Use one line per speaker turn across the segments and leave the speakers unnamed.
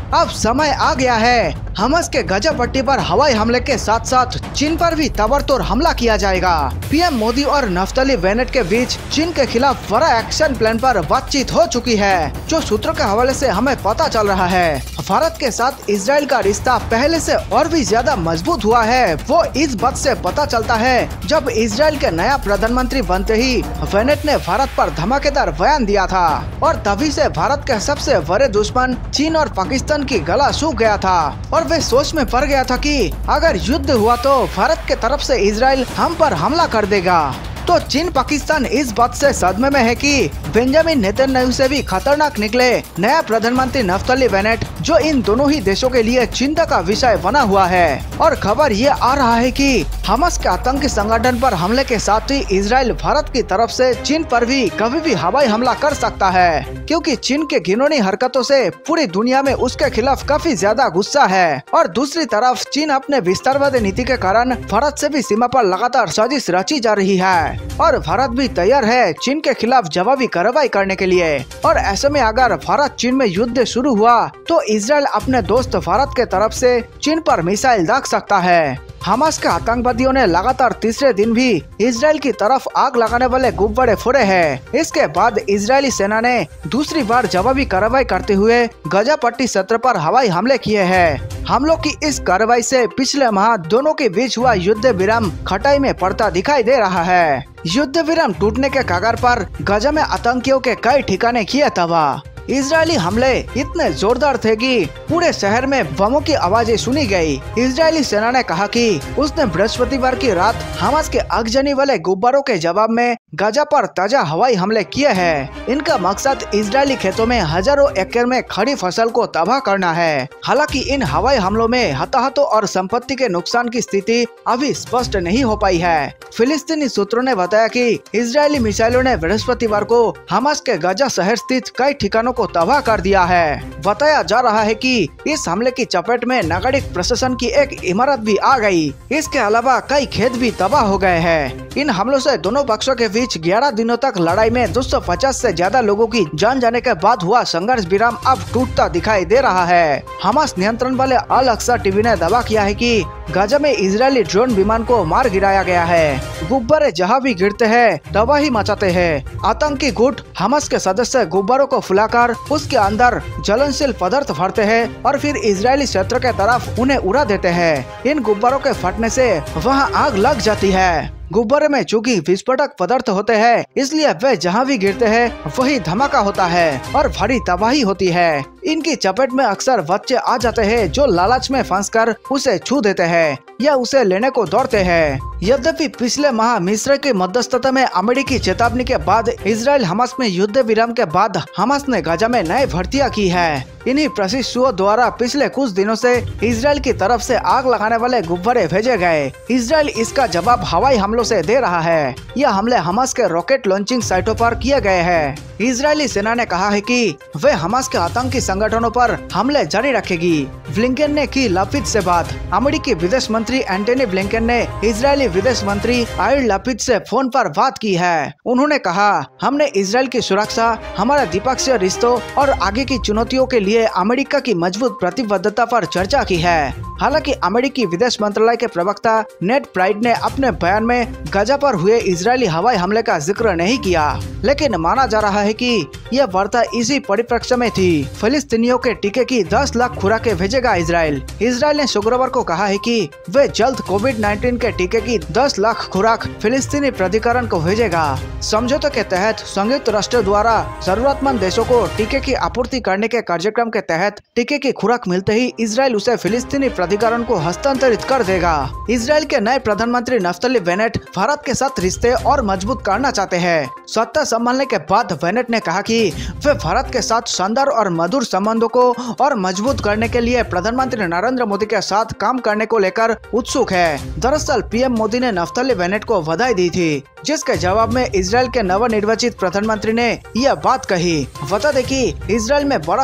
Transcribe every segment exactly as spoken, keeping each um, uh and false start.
अब समय आ गया है, हमास के गाजा पट्टी पर हवाई हमले के साथ साथ चीन पर भी ताबड़तोड़ हमला किया जाएगा। पीएम मोदी और नफ्ताली बेनेट के बीच चीन के खिलाफ बड़ा एक्शन प्लान पर बातचीत हो चुकी है, जो सूत्रों के हवाले से हमें पता चल रहा है। भारत के साथ इजराइल का रिश्ता पहले से और भी ज्यादा मजबूत हुआ है। वो इस बात से पता चलता है जब इजराइल के नया प्रधानमंत्री बनते ही बेनेट ने भारत पर धमाकेदार बयान दिया था और तभी से भारत के सबसे बड़े दुश्मन चीन और पाकिस्तान की गला सूख गया था और वे सोच में पड़ गया था कि अगर युद्ध हुआ तो भारत के तरफ से इजराइल हम पर हमला कर देगा। तो चीन पाकिस्तान इस बात से सदमे में है कि बेंजामिन नेतन्याहू से भी खतरनाक निकले नया प्रधानमंत्री नफ्ताली बेनेट, जो इन दोनों ही देशों के लिए चिंता का विषय बना हुआ है। और खबर ये आ रहा है कि हमास के आतंकी संगठन पर हमले के साथ ही इजराइल भारत की तरफ से चीन पर भी कभी भी हवाई हमला कर सकता है, क्योंकि चीन के घिनौनी हरकतों से पूरी दुनिया में उसके खिलाफ काफी ज्यादा गुस्सा है। और दूसरी तरफ चीन अपने विस्तारवादी नीति के कारण भारत से भी सीमा पर लगातार साजिश रची जा रही है और भारत भी तैयार है चीन के खिलाफ जवाबी कार्रवाई करने के लिए। और ऐसे में अगर भारत चीन में युद्ध शुरू हुआ तो इजराइल अपने दोस्त भारत के तरफ से चीन पर मिसाइल दाग सकता है। हमास के आतंकवादियों ने लगातार तीसरे दिन भी इजराइल की तरफ आग लगाने वाले गुब्बारे फोड़े हैं। इसके बाद इजरायली सेना ने दूसरी बार जवाबी कार्रवाई करते हुए गाजा पट्टी क्षेत्र पर हवाई हमले किए हैं। हमलों की इस कार्रवाई से पिछले माह दोनों के बीच हुआ युद्ध विराम खटाई में पड़ता दिखाई दे रहा है। युद्ध विराम टूटने के कगार पर गाजा में आतंकियों के कई ठिकाने किए तबाह। इजरायली हमले इतने जोरदार थे कि पूरे शहर में बमों की आवाजें सुनी गई। इजरायली सेना ने कहा कि उसने बृहस्पतिवार की रात हमास के आगजनी वाले गुब्बारों के जवाब में गाजा पर ताजा हवाई हमले किए हैं। इनका मकसद इजरायली खेतों में हजारों एकड़ में खड़ी फसल को तबाह करना है। हालांकि इन हवाई हमलों में हताहतों और संपत्ति के नुकसान की स्थिति अभी स्पष्ट नहीं हो पाई है। फिलिस्तीनी सूत्रों ने बताया कि इजरायली मिसाइलों ने बृहस्पतिवार को हमास के गाजा शहर स्थित कई ठिकानों को तबाह कर दिया है। बताया जा रहा है कि इस हमले की चपेट में नागरिक प्रशासन की एक इमारत भी आ गई। इसके अलावा कई खेत भी तबाह हो गए हैं। इन हमलों से दोनों पक्षों के बीच ग्यारह दिनों तक लड़ाई में दो सौ पचास से ज्यादा लोगों की जान जाने के बाद हुआ संघर्ष विराम अब टूटता दिखाई दे रहा है। हमास नियंत्रण वाले अल अक्सा टीवी ने दावा किया है कि गाजा में इजरायली ड्रोन विमान को मार गिराया गया है। गुब्बारे जहां भी गिरते हैं तबाही मचाते हैं। आतंकी गुट हमास के सदस्य गुब्बारों को फुलाकर उसके अंदर ज्वलनशील पदार्थ भरते हैं और फिर इजरायली क्षेत्र के तरफ उन्हें उड़ा देते हैं। इन गुब्बारों के फटने से वहां आग लग जाती है। गुब्बारे में चूंकि विस्फोटक पदार्थ होते हैं, इसलिए वे जहां भी गिरते हैं वही धमाका होता है और भारी तबाही होती है। इनकी चपेट में अक्सर बच्चे आ जाते हैं जो लालच में फंसकर उसे छू देते हैं या उसे लेने को दौड़ते हैं। यद्यपि पिछले माह मिस्र की मध्यस्थता में अमेरिकी चेतावनी के बाद इजराइल हमास में युद्ध विराम के बाद हमास ने गाजा में नई भर्तियां की है। इन्हीं प्रशिक्षुओं द्वारा पिछले कुछ दिनों से इजराइल की तरफ से आग लगाने वाले गुब्बारे भेजे गए। इजराइल इसका जवाब हवाई हमलों से दे रहा है। यह हमले हमास के रॉकेट लॉन्चिंग साइटों पर किए गए हैं। इजरायली सेना ने कहा है कि वे हमास के आतंकी संगठनों पर हमले जारी रखेगी। ब्लिंकन ने की लपिड से बात। अमेरिकी विदेश मंत्री एंटनी ब्लिंकन ने इजरायली विदेश मंत्री याइर लपिड से फोन पर बात की है। उन्होंने कहा, हमने इजराइल की सुरक्षा, हमारे द्विपक्षीय रिश्तों और आगे की चुनौतियों के लिए अमेरिका की मजबूत प्रतिबद्धता पर चर्चा की है। हालांकि अमेरिकी विदेश मंत्रालय के प्रवक्ता नेड प्राइस ने अपने बयान में गाजा पर हुए इजरायली हवाई हमले का जिक्र नहीं किया, लेकिन माना जा रहा है कि यह वार्ता इसी परिप्रेक्ष्य में थी। फिलिस्तीनियों के टीके की दस लाख खुराकें भेजेगा इजराइल। इजराइल ने शुक्रवार को कहा है कि वे जल्द कोविड नाइन्टीन के टीके की दस लाख खुराक फिलिस्तीनी प्राधिकरण को भेजेगा। समझौते के तहत संयुक्त राष्ट्र द्वारा जरूरतमंद देशों को टीके की आपूर्ति करने के कार्यक्रम के तहत टीके की खुराक मिलते ही इजराइल उसे फिलिस्तीनी प्राधिकरण को हस्तांतरित कर देगा। इजराइल के नए प्रधानमंत्री नफ्ताली बेनेट भारत के साथ रिश्ते और मजबूत करना चाहते हैं। सत्ता संभालने के बाद बेनेट ने कहा कि वे भारत के साथ शानदार और मधुर संबंधों को और मजबूत करने के लिए प्रधानमंत्री नरेंद्र मोदी के साथ काम करने को लेकर उत्सुक है। दरअसल पीएम मोदी ने नफ्ताली बेनेट को बधाई दी थी, जिसके जवाब में इजराइल के नवनिर्वाचित प्रधानमंत्री ने यह बात कही। बता दें कि इजराइल में बारह साल तक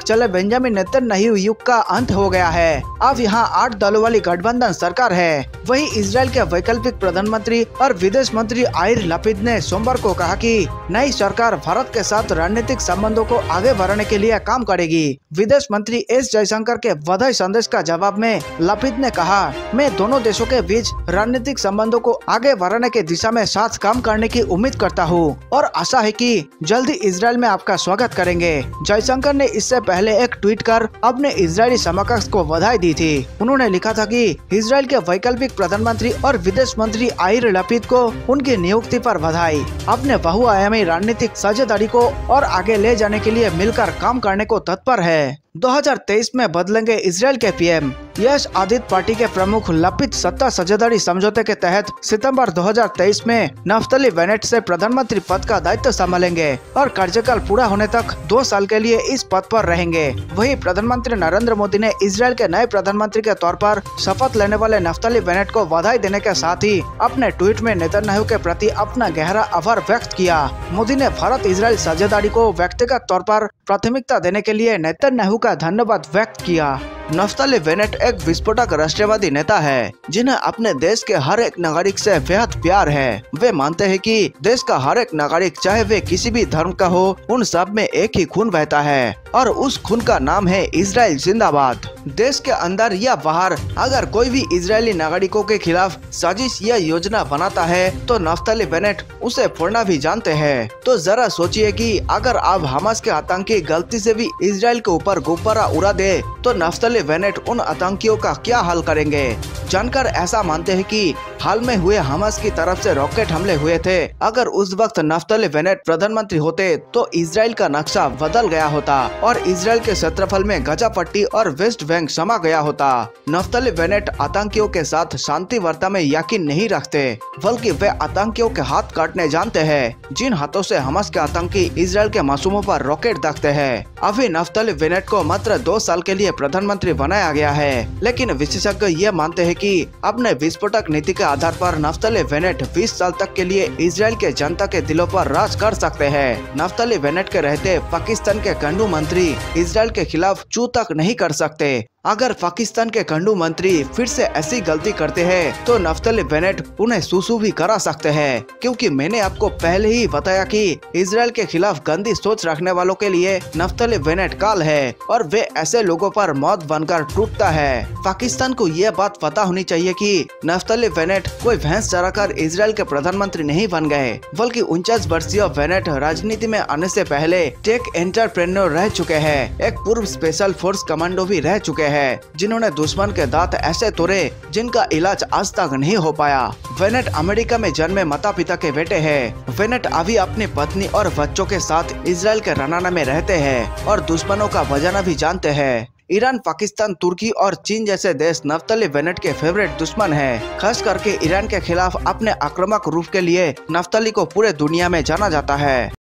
चले बेंजामिन नेतन्याहू युग का अंत हो गया है। अब यहाँ आठ दलों वाली गठबंधन सरकार है। वहीं इजराइल के वैकल्पिक प्रधानमंत्री और विदेश मंत्री याइर लपिड ने सोमवार को कहा कि नई सरकार भारत के साथ रणनीतिक संबंधों को आगे बढ़ाने के लिए काम करेगी। विदेश मंत्री एस जयशंकर के बधाई संदेश का जवाब में लपिड ने कहा, मैं दोनों देशों के बीच रणनीतिक संबंधों को आगे बढ़ाने की दिशा में साथ काम करने की उम्मीद करता हूँ और आशा है कि जल्दी इजराइल में आपका स्वागत करेंगे। जयशंकर ने इससे पहले एक ट्वीट कर अपने इजरायली समकक्ष को बधाई दी थी। उन्होंने लिखा था कि इजराइल के वैकल्पिक प्रधानमंत्री और विदेश मंत्री याइर लपिड को उनकी नियुक्ति पर बधाई। अपने बहुआयामी रणनीतिक साझेदारी को और आगे ले जाने के लिए मिलकर काम करने को तत्पर है। दो हज़ार तेईस में बदलेंगे इजराइल के पीएम। यश आदित्य पार्टी के प्रमुख लपिड सत्ता साझेदारी समझौते के तहत सितंबर दो हज़ार तेईस में नफ्तली बेनेट से प्रधानमंत्री पद का दायित्व संभालेंगे और कार्यकाल पूरा होने तक दो साल के लिए इस पद पर रहेंगे। वहीं प्रधानमंत्री नरेंद्र मोदी ने इजराइल के नए प्रधानमंत्री के तौर पर शपथ लेने वाले नफ्तली बेनेट को बधाई देने के साथ ही अपने ट्वीट में नेतन्याहू के प्रति अपना गहरा आभार व्यक्त किया। मोदी ने भारत इजराइल साझेदारी को व्यक्तिगत तौर पर प्राथमिकता देने के लिए नेतन्याहू का धन्यवाद व्यक्त किया। नफ्तली बेनेट एक विस्फोटक राष्ट्रवादी नेता है जिन्हें अपने देश के हर एक नागरिक से बेहद प्यार है। वे मानते हैं कि देश का हर एक नागरिक चाहे वे किसी भी धर्म का हो, उन सब में एक ही खून बहता है और उस खून का नाम है इजराइल जिंदाबाद। देश के अंदर या बाहर अगर कोई भी इजरायली नागरिकों के खिलाफ साजिश या योजना बनाता है तो नफ्तली बेनेट उसे फोड़ना भी जानते हैं। तो जरा सोचिए कि अगर आप हमास के आतंकी गलती से भी इजराइल के ऊपर गुब्बारा उड़ा दे तो नफ्तली बेनेट उन आतंकियों का क्या हाल करेंगे। जानकर ऐसा मानते हैं कि हाल में हुए हमास की तरफ से रॉकेट हमले हुए थे। अगर उस वक्त नफ्तली बेनेट प्रधानमंत्री होते तो इजराइल का नक्शा बदल गया होता और इजराइल के क्षेत्रफल में गाजा पट्टी और वेस्ट बैंक समा गया होता। नफ्तली बेनेट आतंकियों के साथ शांति वार्ता में यकीन नहीं रखते, बल्कि वे आतंकियों के हाथ काटने जानते हैं, जिन हाथों से हमास के आतंकी इजराइल के मासूमों पर रॉकेट दागते हैं। अभी नफ्तली बेनेट को मात्र दो साल के लिए प्रधानमंत्री बनाया गया है, लेकिन विशेषज्ञ ये मानते हैं कि अपने विस्फोटक नीति के आधार पर नफ्तली बेनेट बीस साल तक के लिए इजराइल के जनता के दिलों पर राज कर सकते हैं। नफ्तली बेनेट के रहते पाकिस्तान के गंडू मंत्री इजराइल के खिलाफ चू तक नहीं कर सकते। अगर पाकिस्तान के गंडू मंत्री फिर से ऐसी गलती करते हैं तो नफ्तली बेनेट उन्हें सूसू भी करा सकते हैं, क्योंकि मैंने आपको पहले ही बताया कि इजराइल के खिलाफ गंदी सोच रखने वालों के लिए नफ्तली बेनेट काल है और वे ऐसे लोगों पर मौत बनकर टूटता है। पाकिस्तान को यह बात पता होनी चाहिए कि नफ्तली बेनेट कोई भैंस चराकर इजराइल के प्रधानमंत्री नहीं बन गए, बल्कि उनचास वर्षीय बेनेट राजनीति में आने से पहले टेक एंटरप्रेन्योर रह चुके हैं। एक पूर्व स्पेशल फोर्स कमांडो भी रह चुके हैं है, जिन्होंने दुश्मन के दांत ऐसे तोड़े जिनका इलाज आज तक नहीं हो पाया। बेनेट अमेरिका में जन्मे माता पिता के बेटे हैं। बेनेट अभी अपनी पत्नी और बच्चों के साथ इजराइल के रनाना में रहते हैं और दुश्मनों का बजाना भी जानते हैं। ईरान, पाकिस्तान, तुर्की और चीन जैसे देश नफ्तली बेनेट के फेवरेट दुश्मन हैं। खास करके ईरान के खिलाफ अपने आक्रामक रूप के लिए नफ्तली को पूरे दुनिया में जाना जाता है।